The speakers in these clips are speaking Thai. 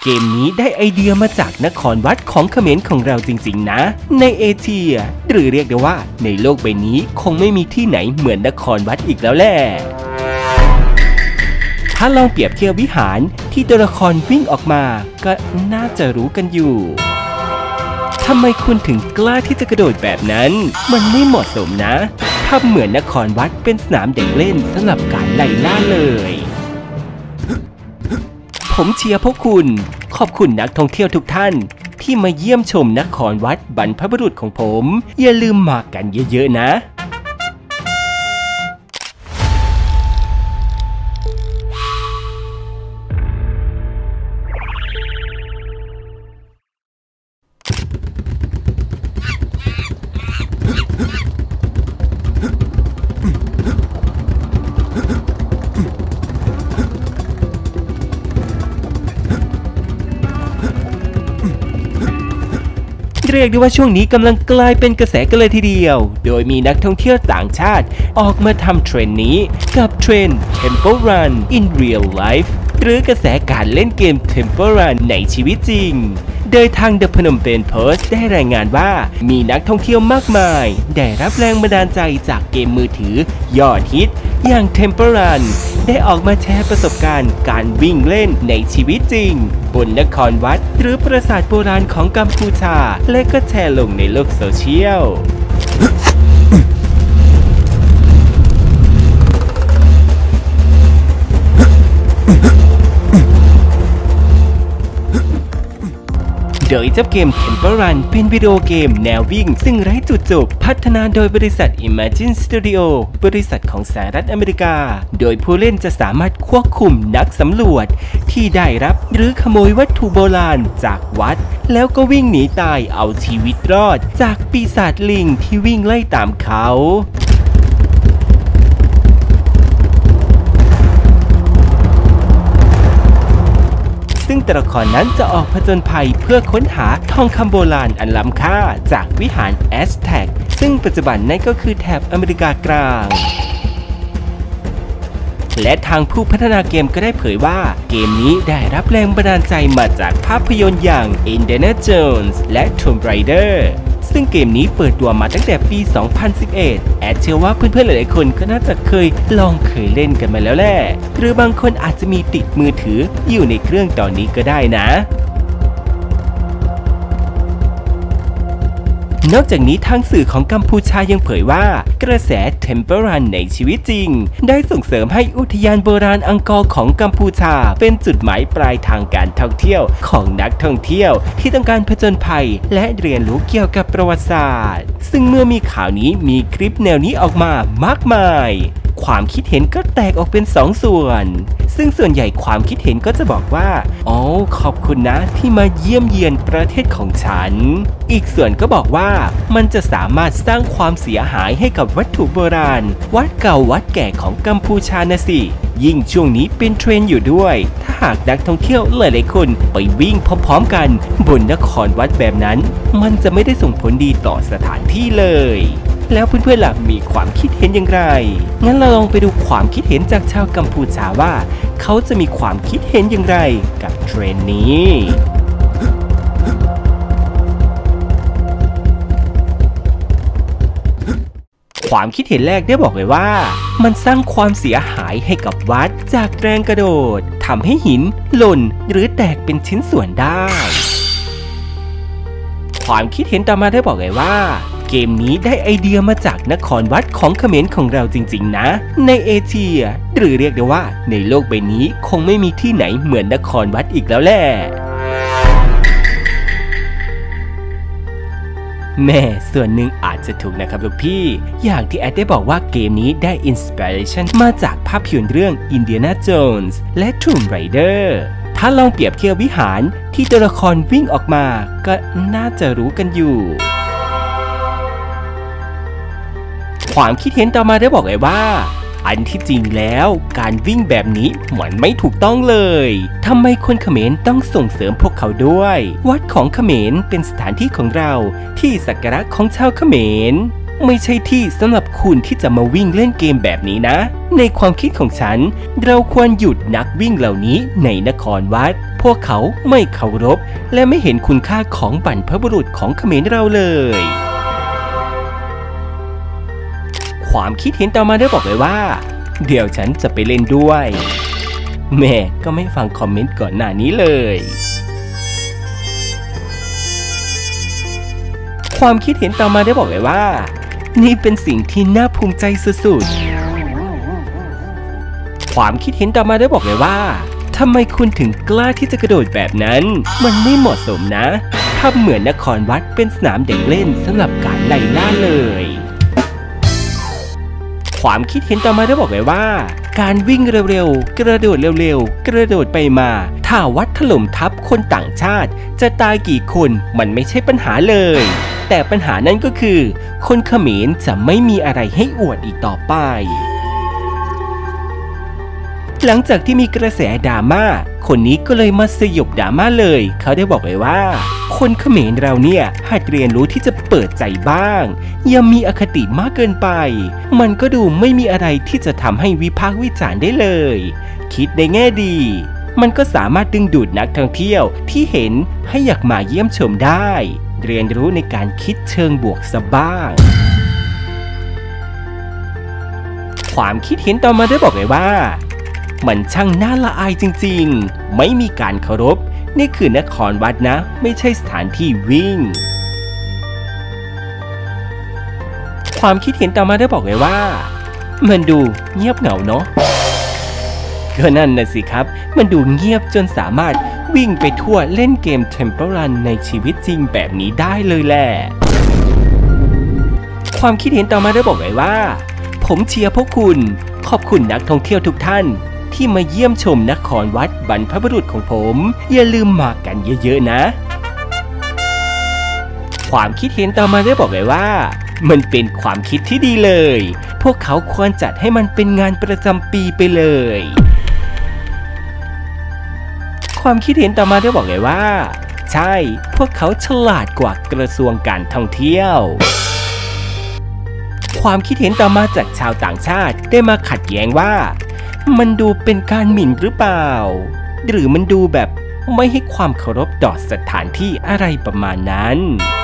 เกมนี้ได้ไอเดียมาจากนครวัดของเขมรของเราจริงๆนะในเอเชียหรือเรียกได้ว่าในโลกใบนี้คงไม่มีที่ไหนเหมือนนครวัดอีกแล้วแหละถ้าลองเปรียบเทียบวิหารที่ตัวละครวิ่งออกมาก็น่าจะรู้กันอยู่ทำไมคุณถึงกล้าที่จะกระโดดแบบนั้นมันไม่เหมาะสมนะทำเหมือนนครวัดเป็นสนามเด็กเล่นสำหรับการไล่ล่าเลยผมเชียร์พวกคุณขอบคุณนักท่องเที่ยวทุกท่านที่มาเยี่ยมชมนครวัดบรรพบุรุษของผมอย่าลืมมากันเยอะๆนะเรียกได้ว่าช่วงนี้กำลังกลายเป็นกระแสกันเลยทีเดียวโดยมีนักท่องเที่ยวต่างชาติออกมาทำเทรนด์นี้กับเทรนด์ Temple Run in Real Life หรือกระแสการเล่นเกม Temple Run ในชีวิตจริงโดยทาง The Phnom Penh Post ได้รายงานว่ามีนักท่องเที่ยวมากมายได้รับแรงบันดาลใจจากเกมมือถือยอดฮิตอย่าง Temple Run ได้ออกมาแชร์ประสบการณ์การวิ่งเล่นในชีวิตจริงบนนครวัดหรือปราสาทโบราณของกัมพูชาและก็แชร์ลงในโลกโซเชียลโดยเจ้าเกม Temple Run เป็นวิดีโอเกมแนววิ่งซึ่งไร้จุดจบพัฒนาโดยบริษัท Imagine Studio บริษัทของสหรัฐอเมริกาโดยผู้เล่นจะสามารถควบคุมนักสำรวจที่ได้รับหรือขโมยวัตถุโบราณจากวัดแล้วก็วิ่งหนีตายเอาชีวิตรอดจากปีศาจลิงที่วิ่งไล่ตามเขาซึ่งตัวละครนั้นจะออกผจญภัยเพื่อค้นหาทองคำโบราณอันล้ำค่าจากวิหารแอสแท็กซึ่งปัจจุบันนั่นก็คือแถบอเมริกากลางและทางผู้พัฒนาเกมก็ได้เผยว่าเกมนี้ได้รับแรงบันดาลใจมาจากภาพยนตร์อย่าง Indiana Jones และ Tomb Raider ซึ่งเกมนี้เปิดตัวมาตั้งแต่ปี 2011 แอดเชื่อว่าเพื่อนๆหลายๆคนก็น่าจะเคยเล่นกันมาแล้วแหละหรือบางคนอาจจะมีติดมือถืออยู่ในเครื่องตอนนี้ก็ได้นะนอกจากนี้ทางสื่อของกัมพูชายังเผยว่ากระแส Temple Run ในชีวิตจริงได้ส่งเสริมให้อุทยานโบราณอังกอร์ของกัมพูชาเป็นจุดหมายปลายทางการท่องเที่ยวของนักท่องเที่ยวที่ต้องการผจญภัยและเรียนรู้เกี่ยวกับประวัติศาสตร์ซึ่งเมื่อมีข่าวนี้มีคลิปแนวนี้ออกมามากมายความคิดเห็นก็แตกออกเป็น2 ส่วนซึ่งส่วนใหญ่ความคิดเห็นก็จะบอกว่าอ๋อขอบคุณนะที่มาเยี่ยมเยียนประเทศของฉันอีกส่วนก็บอกว่ามันจะสามารถสร้างความเสียหายให้กับวัตถุโบราณวัดเก่าวัดแก่ของกัมพูชานะสิยิ่งช่วงนี้เป็นเทรนด์อยู่ด้วยถ้าหากนักท่องเที่ยวหลายๆคนไปวิ่งพร้อมๆกันบนนครวัดแบบนั้นมันจะไม่ได้ส่งผลดีต่อสถานที่เลยแล้วเพื่อนๆล่ะมีความคิดเห็นอย่างไรงั้นเราลองไปดูความคิดเห็นจากชาวกัมพูชาว่าเขาจะมีความคิดเห็นอย่างไรกับเทรนด์นี้ความคิดเห็นแรกได้บอกเลยว่ามันสร้างความเสียหายให้กับวัดจากแรงกระโดดทำให้หินหล่นหรือแตกเป็นชิ้นส่วนได้ความคิดเห็นต่อมาได้บอกเลยว่าเกมนี้ได้ไอเดียมาจากนครวัดของเขมรของเราจริงๆนะในเอเชียหรือเรียกได้ว่าในโลกใบนี้คงไม่มีที่ไหนเหมือนนครวัดอีกแล้วแหละแม่ส่วนหนึ่งอาจจะถูกนะครับลูกพี่อย่างที่แอดได้บอกว่าเกมนี้ได้อินสปิเรชันมาจากภาพยนตร์เรื่อง Indiana Jones และ Tomb Raider ถ้าลองเปรียบเทียบวิหารที่ตัวละครวิ่งออกมาก็น่าจะรู้กันอยู่ความคิดเห็นต่อมาได้บอกเลยว่าอันที่จริงแล้วการวิ่งแบบนี้มันไม่ถูกต้องเลยทำไมคนเขมรต้องส่งเสริมพวกเขาด้วยวัดของเขมรเป็นสถานที่ของเราที่สักการะของชาวเขมรไม่ใช่ที่สำหรับคุณที่จะมาวิ่งเล่นเกมแบบนี้นะในความคิดของฉันเราควรหยุดนักวิ่งเหล่านี้ในนครวัดพวกเขาไม่เคารพและไม่เห็นคุณค่าของบรรพบุรุษของเขมรเราเลยความคิดเห็นต่อมาได้บอกเลยว่าเดี๋ยวฉันจะไปเล่นด้วยแม่ก็ไม่ฟังคอมเมนต์ก่อนหน้านี้เลยความคิดเห็นต่อมาได้บอกเลยว่านี่เป็นสิ่งที่น่าภูมิใจสุดๆความคิดเห็นต่อมาได้บอกเลยว่าทำไมคุณถึงกล้าที่จะกระโดดแบบนั้นมันไม่เหมาะสมนะทำเหมือนนครวัดเป็นสนามเด็กเล่นสำหรับการไล่ล่าเลยความคิดเห็นต่อมาได้บอกเลยว่าการวิ่งเร็วๆกระโดดเร็วๆกระโดดไปมาถ้าวัดถล่มทับคนต่างชาติจะตายกี่คนมันไม่ใช่ปัญหาเลยแต่ปัญหานั้นก็คือคนเขมรจะไม่มีอะไรให้อวดอีกต่อไปหลังจากที่มีกระแสดราม่าคนนี้ก็เลยมาสยบดราม่าเลยเขาได้บอกเลยว่าคนเขมรเราเนี่ยหัดเรียนรู้ที่จะเปิดใจบ้างอย่ามีอคติมากเกินไปมันก็ดูไม่มีอะไรที่จะทำให้วิพากษ์วิจารณ์ได้เลยคิดในแง่ดีมันก็สามารถดึงดูดนักท่องเที่ยวที่เห็นให้อยากมาเยี่ยมชมได้เรียนรู้ในการคิดเชิงบวกซะบ้างความคิดเห็นต่อมาได้บอกเลยว่ามันช่างน่าละอายจริงๆไม่มีการเคารพนี่คือนครวัดนะไม่ใช่สถานที่วิ่งความคิดเห็นต่อมาได้บอกเลยว่ามันดูเงียบเหงาเนาะก็นั่นน่ะสิครับมันดูเงียบจนสามารถวิ่งไปทั่วเล่นเกม Temple Run ในชีวิตจริงแบบนี้ได้เลยแหละความคิดเห็นต่อมาได้บอกเลยว่าผมเชียร์พวกคุณขอบคุณนักท่องเที่ยวทุกท่านที่มาเยี่ยมชมนครวัดบรรพบุรุษของผมอย่าลืมมากันเยอะๆนะความคิดเห็นต่อมาได้บอกเลยว่ามันเป็นความคิดที่ดีเลยพวกเขาควรจัดให้มันเป็นงานประจำปีไปเลยความคิดเห็นต่อมาได้บอกเลยว่าใช่พวกเขาฉลาดกว่ากระทรวงการท่องเที่ยวความคิดเห็นต่อมาจากชาวต่างชาติได้มาขัดแย้งว่ามันดูเป็นการหมิ่นหรือเปล่าหรือมันดูแบบไม่ให้ความเคารพต่อสถานที่อะไรประมาณนั้น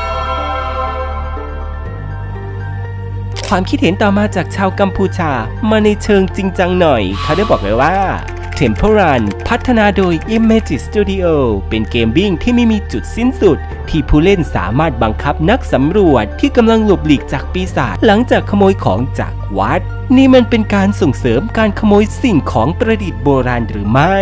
ความคิดเห็นต่อมาจากชาวกัมพูชามาในเชิงจริงจังหน่อยเขาได้บอกเลยว่า Temple Run พัฒนาโดย Image Studio เป็นเกมวิ่งที่ไม่มีจุดสิ้นสุดที่ผู้เล่นสามารถบังคับนักสำรวจที่กำลังหลบหลีกจากปีศาจหลังจากขโมยของจากวัดนี่มันเป็นการส่งเสริมการขโมยสิ่งของประดิษฐ์โบราณหรือไม่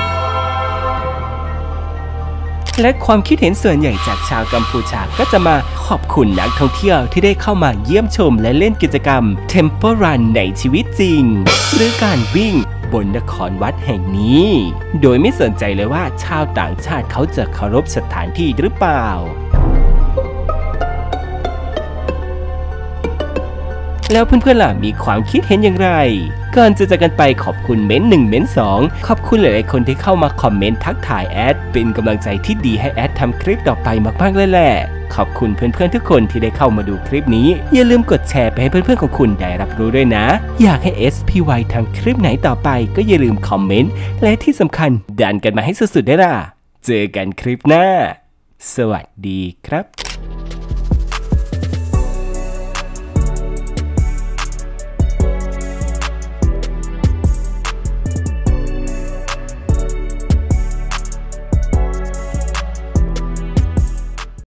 และความคิดเห็นส่วนใหญ่จากชาวกัมพูชาก็จะมาขอบคุณนักท่องเที่ยวที่ได้เข้ามาเยี่ยมชมและเล่นกิจกรรม Temple Run ในชีวิตจริงหรือการวิ่งบนนครวัดแห่งนี้โดยไม่สนใจเลยว่าชาวต่างชาติเขาจะเคารพสถานที่หรือเปล่าแล้วเพื่อนๆล่ะมีความคิดเห็นอย่างไรก่อนจะจากกันไปขอบคุณเม้น1เม้น2ขอบคุณหลายๆคนที่เข้ามาคอมเมนต์ทักทายแอดเป็นกำลังใจที่ดีให้แอดทำคลิปต่อไปมากๆเลยแหละขอบคุณเพื่อนๆทุกคนที่ได้เข้ามาดูคลิปนี้อย่าลืมกดแชร์ไปให้เพื่อนๆของคุณได้รับรู้ด้วยนะอยากให้ SPY ทำคลิปไหนต่อไปก็อย่าลืมคอมเมนต์และที่สำคัญดันกันมาให้สุดๆได้ล่ะเจอกันคลิปหน้าสวัสดีครับ